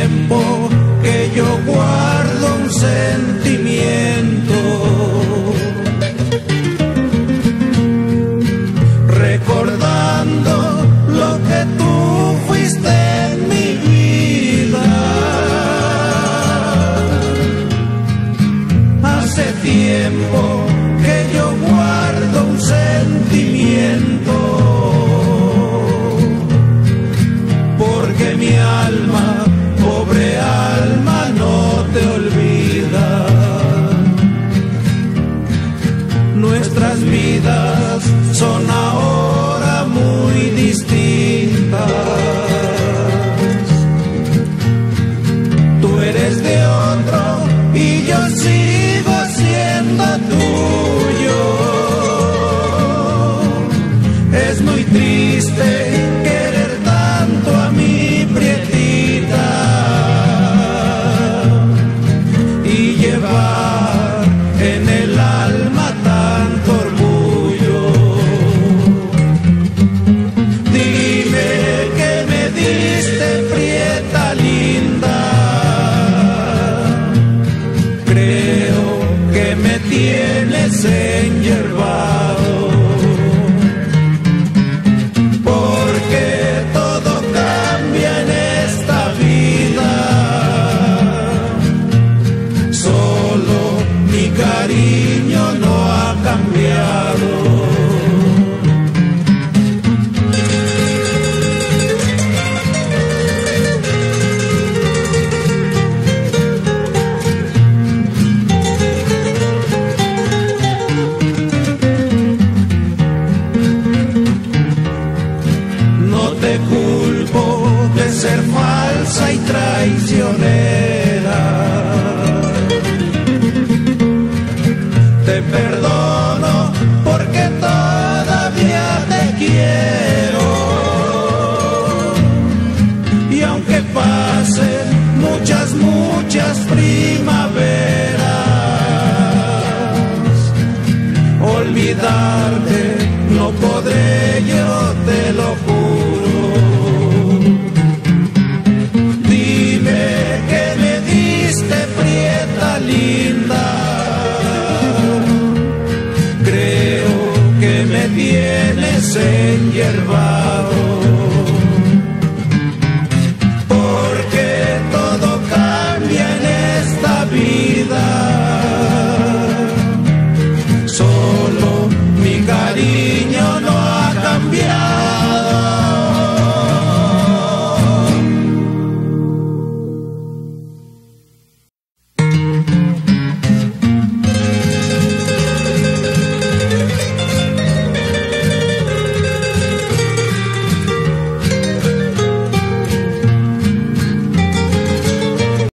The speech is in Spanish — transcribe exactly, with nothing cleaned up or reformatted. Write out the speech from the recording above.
tiempo que yo guardo un sentimiento, recordando lo que tú fuiste en mi vida. Hace tiempo que yo guardo un sentimiento, porque mi alma, pobre alma, no te olvida. Nuestras vidas son ahora muy distintas. Tú eres de otro y yo sigo siendo tuyo. Es muy triste querer tanto a mi prietita y llevar en el alma tanto orgullo. Dime que me diste, prieta linda. Creo que me tienes enyerbado, porque todo cambia en esta vida. Solo mi cariño no ha cambiado. No te culpo de ser falsa y traicionera. Te perdono porque todavía te quiero. Y aunque pasen muchas, muchas primaveras, olvidarte no podré, yo te lo juro. Dime que me diste, prieta linda. Creo que me tienes enyerbado.